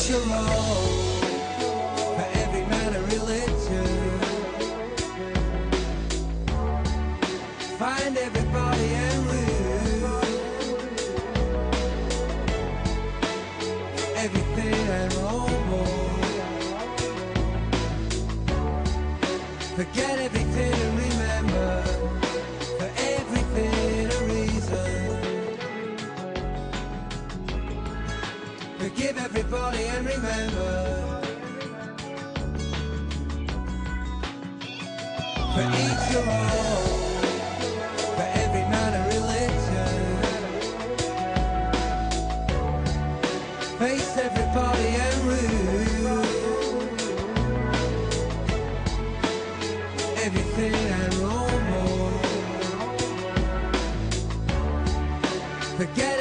each your own, for every man a religion. Find everybody and root everything and more. Forget everything and remember, for everything a reason. Forgive everybody and remember, for each your own, for every man a religion. Face everybody and rule everything and no more. Forget